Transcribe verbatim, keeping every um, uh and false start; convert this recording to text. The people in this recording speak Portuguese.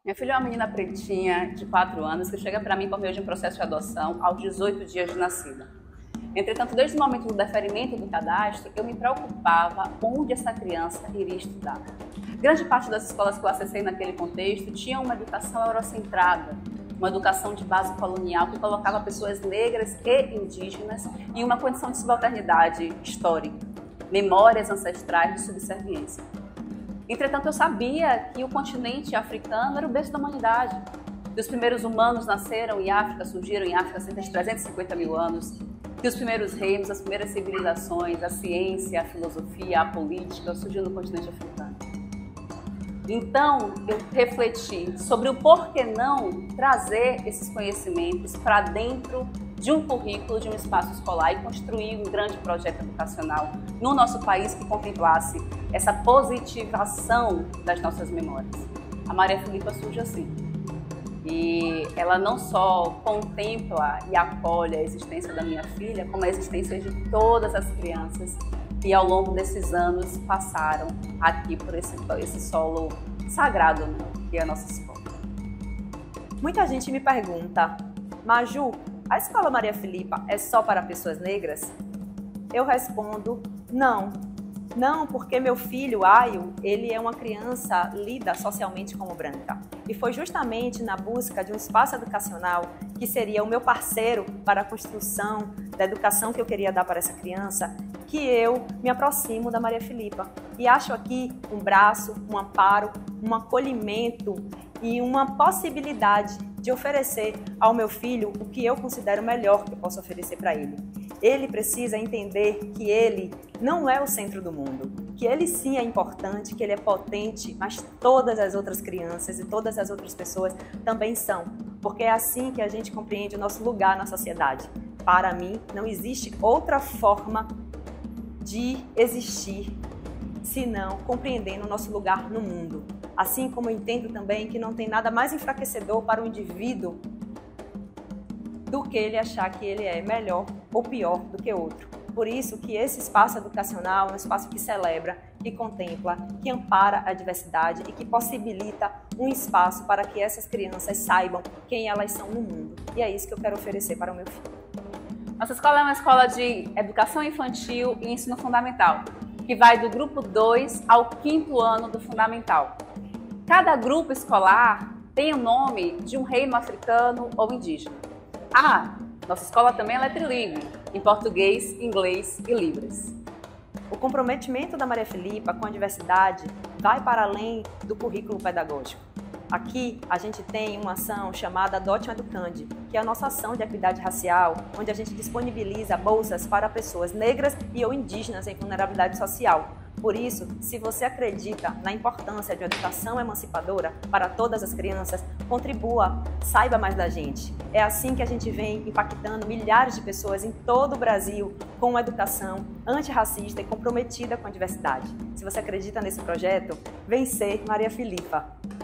Minha filha é uma menina pretinha de quatro anos que chega para mim por meio de um processo de adoção aos dezoito dias de nascida. Entretanto, desde o momento do deferimento do cadastro, eu me preocupava onde essa criança iria estudar. Grande parte das escolas que eu acessei naquele contexto tinham uma educação eurocentrada, uma educação de base colonial que colocava pessoas negras e indígenas em uma condição de subalternidade histórica, memórias ancestrais de subserviência. Entretanto, eu sabia que o continente africano era o berço da humanidade, que os primeiros humanos nasceram em África, surgiram em África há cerca de trezentos e cinquenta mil anos, que os primeiros reinos, as primeiras civilizações, a ciência, a filosofia, a política surgiram no continente africano. Então, eu refleti sobre o porquê não trazer esses conhecimentos para dentro de um currículo, de um espaço escolar e construir um grande projeto educacional no nosso país que contemplasse essa positivação das nossas memórias. A Maria Filipa surge assim. E ela não só contempla e acolhe a existência da minha filha, como a existência de todas as crianças que ao longo desses anos passaram aqui por esse, esse solo sagrado, né, que é a nossa escola. Muita gente me pergunta, Maju, a Escola Maria Filipa é só para pessoas negras? Eu respondo, não. Não, porque meu filho, Ayo, ele é uma criança lida socialmente como branca. E foi justamente na busca de um espaço educacional que seria o meu parceiro para a construção da educação que eu queria dar para essa criança, que eu me aproximo da Maria Filipa. E acho aqui um braço, um amparo, um acolhimento e uma possibilidade de oferecer ao meu filho o que eu considero melhor que eu posso oferecer para ele. Ele precisa entender que ele não é o centro do mundo, que ele sim é importante, que ele é potente, mas todas as outras crianças e todas as outras pessoas também são, porque é assim que a gente compreende o nosso lugar na sociedade. Para mim, não existe outra forma de existir senão compreendendo o nosso lugar no mundo. Assim como eu entendo também que não tem nada mais enfraquecedor para o indivíduo do que ele achar que ele é melhor ou pior do que outro. Por isso que esse espaço educacional é um espaço que celebra, que contempla, que ampara a diversidade e que possibilita um espaço para que essas crianças saibam quem elas são no mundo. E é isso que eu quero oferecer para o meu filho. Nossa escola é uma escola de educação infantil e ensino fundamental, que vai do grupo dois ao quinto ano do fundamental. Cada grupo escolar tem o nome de um reino africano ou indígena. Ah, nossa escola também é trilingüe, em português, inglês e libras. O comprometimento da Maria Filipa com a diversidade vai para além do currículo pedagógico. Aqui a gente tem uma ação chamada Adote um Educande, que é a nossa ação de equidade racial, onde a gente disponibiliza bolsas para pessoas negras e ou indígenas em vulnerabilidade social. Por isso, se você acredita na importância de uma educação emancipadora para todas as crianças, contribua, saiba mais da gente. É assim que a gente vem impactando milhares de pessoas em todo o Brasil com uma educação antirracista e comprometida com a diversidade. Se você acredita nesse projeto, vem ser Maria Filipa.